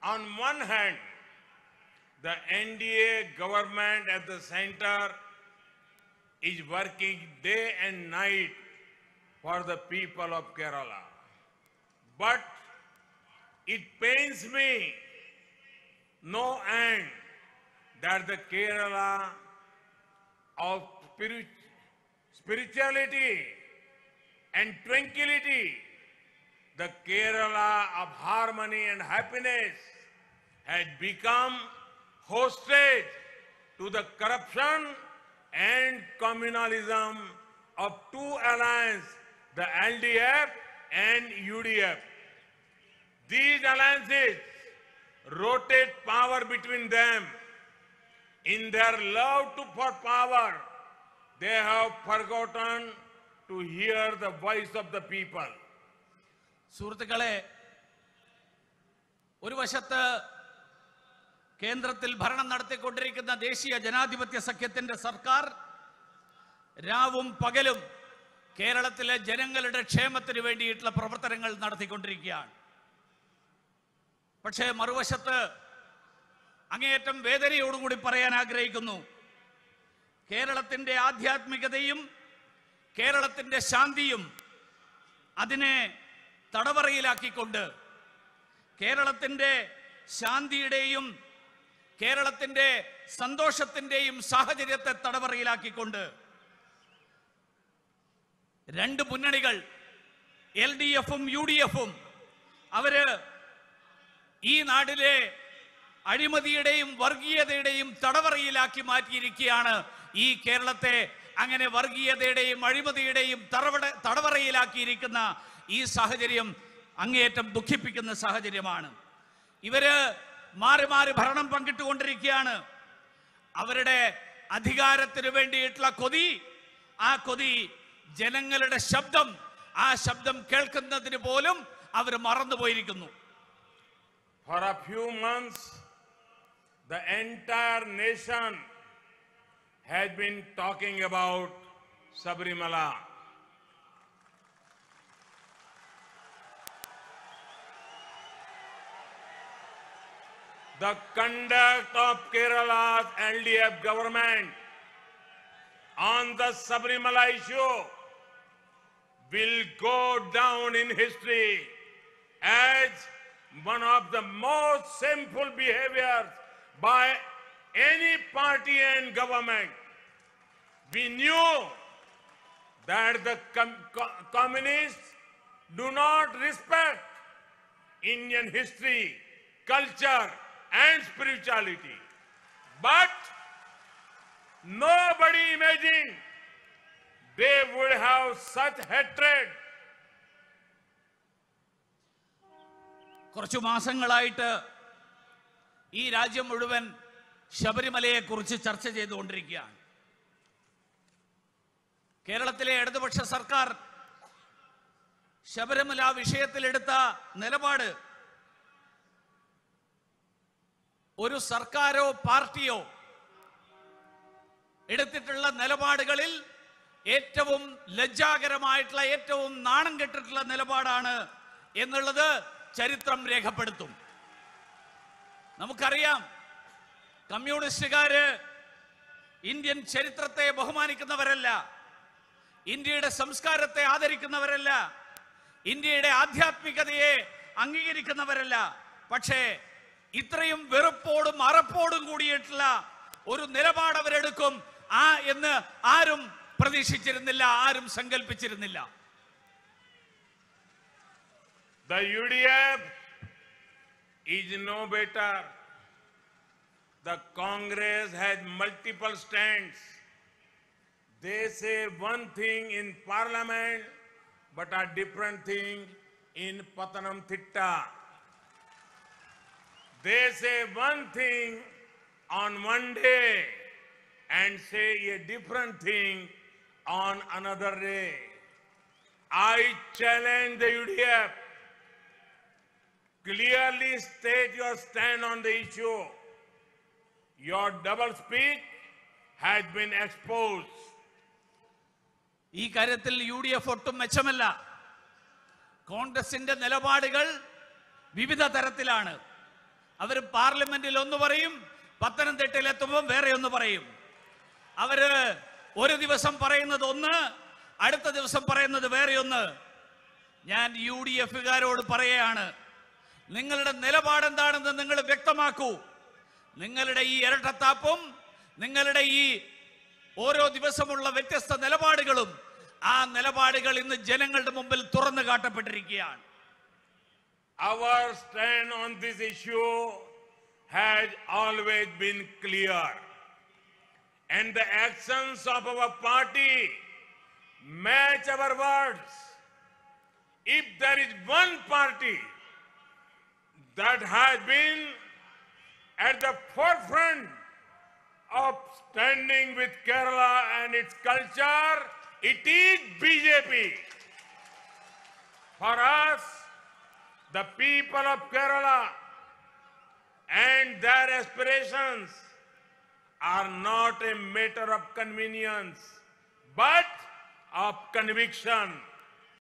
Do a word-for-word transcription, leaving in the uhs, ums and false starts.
On one hand, the N D A government at the center is working day and night for the people of Kerala. But it pains me no end that the Kerala of spirit, spirituality and tranquility, the Kerala of harmony and happiness, has become hostage to the corruption and communalism of two alliances, the L D F and U D F. These alliances rotate power between them. In their love to for power, they have forgotten to hear the voice of the people. സുഹൃത്തുക്കളെ, ഒരു വശത്ത് കേന്ദ്രത്തിൽ ഭരണം നടത്തിക്കൊണ്ടിരിക്കുന്ന ദേശീയ ജനാധിപത്യ സഖ്യത്തിന്റെ സർക്കാർ രാവും പകലും കേരളത്തിലെ ജനങ്ങളുടെ ക്ഷേമത്തിന് വേണ്ടിയിട്ടുള്ള പ്രവർത്തനങ്ങൾ നടത്തിക്കൊണ്ടിരിക്കുകയാണ്. പക്ഷേ മറുവശത്ത് അങ്ങേയറ്റം വേദനയോടുകൂടി പറയാൻ ആഗ്രഹിക്കുന്നു, കേരളത്തിന്റെ ആധ്യാത്മികതയും കേരളത്തിന്റെ ശാന്തിയും അതിനെ തടവറയിലാക്കിക്കൊണ്ട് കേരളത്തിന്റെ ശാന്തിയുടെയും കേരളത്തിന്റെ സന്തോഷത്തിന്റെയും സാഹചര്യത്തെ തടവറയിലാക്കിക്കൊണ്ട് രണ്ട് മുന്നണികൾ എൽ ഡി എഫും യു ഡി എഫും അവര് ഈ നാട്ടിലെ അഴിമതിയുടെയും വർഗീയതയുടെയും തടവറയിലാക്കി മാറ്റിയിരിക്കുകയാണ്. ഈ കേരളത്തെ അങ്ങനെ വർഗീയതയുടെയും അഴിമതിയുടെയും തടവറ തടവറയിലാക്കിയിരിക്കുന്ന ഈ സാഹചര്യം അങ്ങേയറ്റം ദുഃഖിപ്പിക്കുന്ന സാഹചര്യമാണ്. ഇവര് മാറി മാറി ഭരണം പങ്കിട്ടുകൊണ്ടിരിക്കുകയാണ്. അവരുടെ അധികാരത്തിന് വേണ്ടിയിട്ടുള്ള കൊതി, ആ കൊതി ജനങ്ങളുടെ ശബ്ദം, ആ ശബ്ദം കേൾക്കുന്നതിന് പോലും അവർ മറന്നുപോയിരിക്കുന്നു. For a few months, the entire nation has been talking about Sabarimala. The conduct of Kerala's L D F government on the Sabarimala issue will go down in history as one of the most shameful behaviors by any party and government. We knew that the com co communists do not respect Indian history, culture and spirituality. But nobody imagined they would have such hatred. കുറച്ചു മാസങ്ങളായിട്ട് ഈ രാജ്യം മുഴുവൻ ശബരിമലയെ കുറിച്ച് ചർച്ച ചെയ്തുകൊണ്ടിരിക്കുകയാണ്. കേരളത്തിലെ ഇടതുപക്ഷ സർക്കാർ ശബരിമല വിഷയത്തിലെടുത്ത നിലപാട് ഒരു സർക്കാരോ പാർട്ടിയോ എടുത്തിട്ടുള്ള നിലപാടുകളിൽ ഏറ്റവും ലജ്ജാകരമായിട്ടുള്ള, ഏറ്റവും നാണം കെട്ടിട്ടുള്ള നിലപാടാണ് എന്നുള്ളത് ചരിത്രം രേഖപ്പെടുത്തും. നമുക്കറിയാം, കമ്മ്യൂണിസ്റ്റുകാര് ഇന്ത്യൻ ചരിത്രത്തെ ബഹുമാനിക്കുന്നവരല്ല, ഇന്ത്യയുടെ സംസ്കാരത്തെ ആദരിക്കുന്നവരല്ല, ഇന്ത്യയുടെ ആധ്യാത്മികതയെ അംഗീകരിക്കുന്നവരല്ല. പക്ഷേ ഇത്രയും വെറുപ്പോടും അറപ്പോടും കൂടിയിട്ടുള്ള ഒരു നിലപാട് അവരെടുക്കും ആ എന്ന് ആരും പ്രതീക്ഷിച്ചിരുന്നില്ല, ആരും സങ്കല്പിച്ചിരുന്നില്ല. The U D F is no better. The Congress has multiple stands. They say one thing in Parliament, but a different thing in Patanamthitta. They say one thing on one day and say a different thing on another day. I challenge the U D F. Clearly state your stand on the issue. Your double speak has been exposed. ഈ കാര്യത്തിൽ U D F ഒട്ടും മെച്ചമല്ല. കോൺഗ്രസിന്റെ നിലപാടുകൾ വിവിധ തരത്തിലാണ്. അവർ പാർലമെന്റിൽ ഒന്ന് പറയും, പത്തനംതിട്ടയിൽ എത്തുമ്പോൾ വേറെ ഒന്ന് പറയും. അവര് ഒരു ദിവസം പറയുന്നത് ഒന്ന്, അടുത്ത ദിവസം പറയുന്നത് വേറെ ഒന്ന്. ഞാൻ യു ഡി എഫുകാരോട് പറയുകയാണ്, നിങ്ങളുടെ നിലപാട് എന്താണെന്ന് നിങ്ങൾ വ്യക്തമാക്കൂ. നിങ്ങളുടെ ഈ ഇരട്ടത്താപ്പും നിങ്ങളുടെ ഈ ഓരോ ദിവസമുള്ള വ്യത്യസ്ത നിലപാടുകളും ആ നിലപാടുകൾ ഇന്ന് ജനങ്ങളുടെ മുമ്പിൽ തുറന്നു കാട്ടപ്പെട്ടിരിക്കുകയാണ്. Our stand on this issue has always been clear, and the actions of our party match our words. If there is one party that has been at the forefront of standing with Kerala and its culture, it is B J P. For us, the people of Kerala and their aspirations are not a matter of convenience, but of conviction.